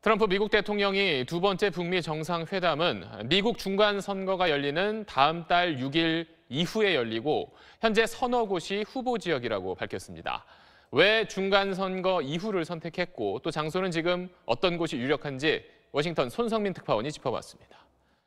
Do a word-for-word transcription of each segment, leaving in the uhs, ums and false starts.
트럼프 미국 대통령이 두 번째 북미 정상회담은 미국 중간선거가 열리는 다음 달 육 일 이후에 열리고 현재 서너 곳이 후보 지역이라고 밝혔습니다. 왜 중간선거 이후를 선택했고 또 장소는 지금 어떤 곳이 유력한지 워싱턴 손성민 특파원이 짚어봤습니다.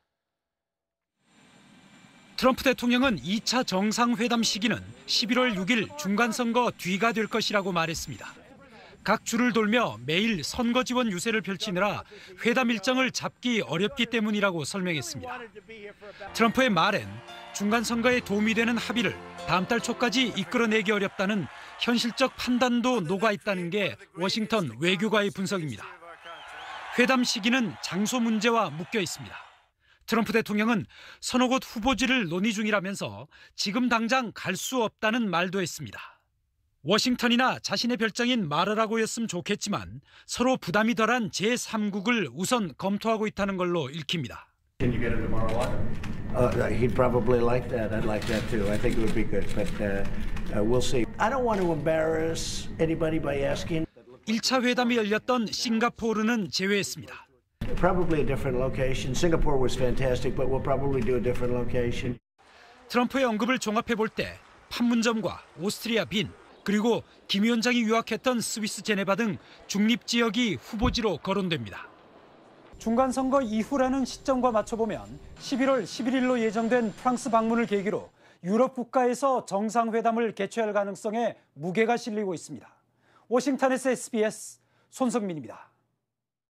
트럼프 대통령은 이 차 정상회담 시기는 십일월 육 일 중간선거 뒤가 될 것이라고 말했습니다. 각 주를 돌며 매일 선거 지원 유세를 펼치느라 회담 일정을 잡기 어렵기 때문이라고 설명했습니다. 트럼프의 말엔 중간선거에 도움이 되는 합의를 다음 달 초까지 이끌어내기 어렵다는 현실적 판단도 녹아 있다는 게 워싱턴 외교가의 분석입니다. 회담 시기는 장소 문제와 묶여 있습니다. 트럼프 대통령은 서너 곳 후보지를 논의 중이라면서 지금 당장 갈 수 없다는 말도 했습니다. 워싱턴이나 자신의 별장인 마르라고였으면 좋겠지만 서로 부담이 덜한 제삼국을 우선 검토하고 있다는 걸로 읽힙니다. Can you get it tomorrow? Uh, he'd probably like that. I'd like that too. I think it would be good, but uh, uh, we'll see. I don't want to embarrass anybody by asking. 일 차 회담이 열렸던 싱가포르는 제외했습니다. Probably a different location. Singapore was fantastic, but we'll probably do a different location. 트럼프의 언급을 종합해 볼 때 판문점과 오스트리아 빈 그리고 김 위원장이 유학했던 스위스 제네바 등 중립 지역이 후보지로 거론됩니다. 중간선거 이후라는 시점과 맞춰보면 십일월 십일일로 예정된 프랑스 방문을 계기로 유럽 국가에서 정상회담을 개최할 가능성에 무게가 실리고 있습니다. 워싱턴에서 에스비에스 손성민입니다.